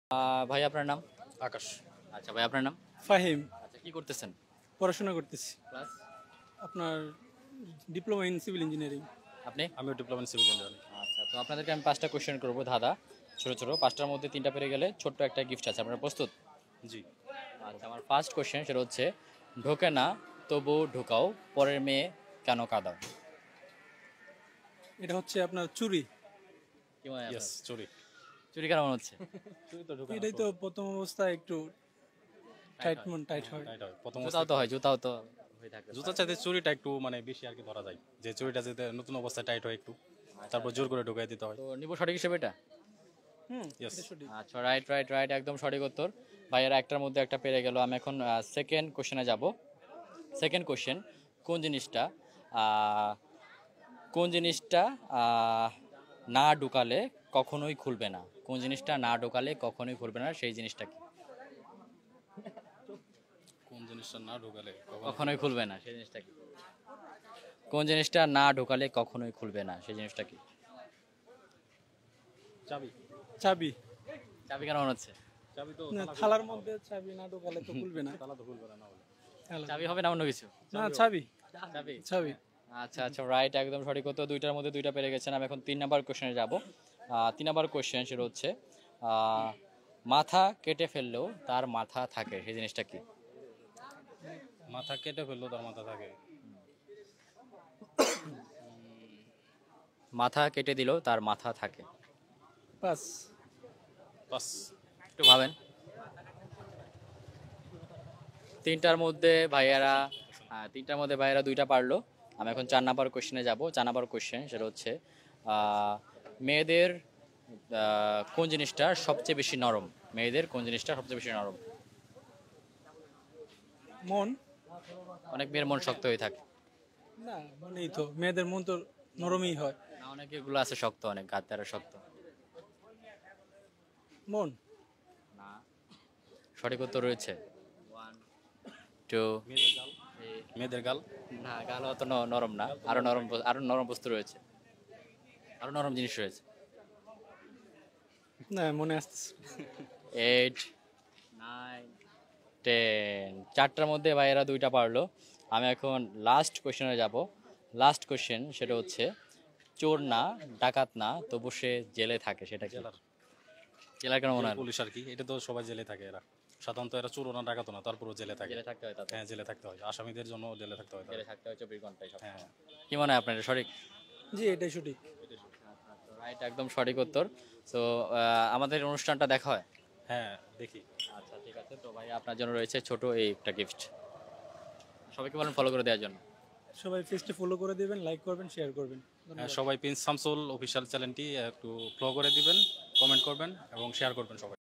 ভাই আপনার নাম? আকাশ। আচ্ছা ভাই আপনার নাম? ফাহিম। আচ্ছা কি করতেছেন? পড়াশোনা করতেছি ক্লাস? আপনার ডিপ্লোমা ইন সিভিল ইঞ্জিনিয়ারিং। আপনি? আমিও ডিপ্লোমা ইন সিভিল ইঞ্জিনিয়ারিং। আচ্ছা তো আপনাদেরকে আমি 5টা কোশ্চেন করবো ধাঁধা, ছোট ছোট 5টার মধ্যে 3টা পেরে গেলে ছোট্ট একটা গিফট আছে। আপনারা প্রস্তুত? জি। আচ্ছা আমার ফার্স্ট কোশ্চেন সেটা হচ্ছে, ঢোকে না তবু ঢোকাও, পরের মেয়ে কেন কাঁদাও? এটা হচ্ছে আপনার চুরি। কি মনে হয় ইয়েস, আপনার? চুরি। চুরি কেন মনে হচ্ছে? চুরি তো ঢোকে না এটাই তো প্রথম অবস্থায় একটু টাইট টাইট হয়। টাইট হয়। প্রথম জুতাও তো হয়, জুতাও তো হয়ে থাকে। জুতার চাইতে চুরিটা একটু মানে বেশি আর কি ধরা যায়, যে চুরিটা যাতে নতুন অবস্থায় টাইট হয় একটু, তারপর জোর করে ঢুকাই দিতে হয়। তো নিব সঠিক হিসেবে এটা? ইয়েস। এটা সঠিক। আচ্ছা রাইট রাইট রাইট, একদম সঠিক উত্তর। ভাইয়েরা একটার মধ্যে একটা পেরে গেল। আমি এখন সেকেন্ড কোশ্চেনে যাব। সেকেন্ড কোশ্চেন, কোন জিনিসটা আহ, কোন জিনিসটা না ঢুকালে কখনোই খুলবে না? কোন জিনিসটা না ঢুকালে কখনোই খুলবে না, সেই জিনিসটা কি? কোন জিনিসটা না ঢুকালে কখনোই খুলবে না, সেই জিনিসটা কি? কোন জিনিসটা না ঢুকালে কখনোই খুলবে না, সেই জিনিসটা কি? চাবি। চাবি। চাবি কেন মনে হচ্ছে? চাবি তো না, থালার মধ্যে চাবি না ঢোকালে তো খুলবে না। তালা তো খুলবে না হলে। থালা। চাবি হবে না অন্য কিছু? না, চাবি। চাবি। চাবি। আচ্ছা আচ্ছা রাইট, একদম সঠিক উত্তর। 2টার মধ্যে 2টা পেরে গেছেন। আমি এখন 3 নাম্বার কোশ্চেনে যাব। 3 নাম্বার কোশ্চেন সেটা হচ্ছে, মাথা কেটে ফেললেও তার মাথা থাকে, সেই জিনিসটা কি? মাথা কেটে ফেললো তার মাথা থাকে। মাথা কেটে দিলেও তার মাথা থাকে। পাস। বাস। একটু ভাবেন। 3টার মধ্যে ভাইয়ারা 2টা পারলো। আমি এখন 4 নাম্বার কোশ্চেনে যাব। 4 নাম্বার কোশ্চেন সেটা হচ্ছে, মেয়েদের কোন জিনিসটা সবচেয়ে বেশি নরম? মেয়েদের কোন জিনিসটা সবচেয়ে বেশি নরম? মন। অনেক মেয়ের মন শক্ত হয়ে থাকে। না, মনেই তো মেয়েদের মন তো নরমই হয়। না, অনেক এগুলো আছে শক্ত, অনেক গাদ্দারা শক্ত। মন। না, সঠিক উত্তর রয়েছে 1 2 মেয়েদের গাল। 3। মেয়েদের গাল। না, গাল অত নরম না, আরো নরম বস্তু রয়েছে, আরো নরম জিনিস রয়েছে। না, মনে আসতেছে। 8 9 10। 4টার মধ্যে ভাইয়েরা 2টা পারলো। আমি এখন লাস্ট কোশ্চেনে যাব। লাস্ট কোশ্চেন সেটা হচ্ছে, চোর না ডাকাত না তবু সে জেলে থাকে, সেটা কি? জেলার। জেলার কেন মনে হয়? পুলিশ আর কি, এটা তো সবাই জেলে থাকে এরা। সাধারণত এরা চোরও না ডাকাতও না, তারপরও জেলে থাকে। জেলে থাকতে হয় তাদের। হ্যাঁ, জেলে থাকতে হয়, আসামিদের জন্য জেলে থাকতে হয় জেলে তাদের। থাকতে হয় 24 ঘন্টায় সব। হ্যাঁ। কি মনে হয় আপনার, এটা সঠিক? জি, এটাই সঠিক। রাইট, একদম সঠিক উত্তর। তো আমাদের অনুষ্ঠানটা দেখা হয়? হ্যাঁ, দেখি। আচ্ছা ঠিক আছে। তো ভাই আপনার জন্য রয়েছে ছোট এই একটা গিফট। সবাইকে বলেন ফলো করে দেওয়ার জন্য। সবাই পেজটা ফলো করে দিবেন, লাইক করবেন, শেয়ার করবেন। হ্যাঁ, সবাই প্রিন্স শামসুল অফিসিয়াল চ্যানেলটি একটু ফলো করে দিবেন, কমেন্ট করবেন এবং শেয়ার করবেন সবাই।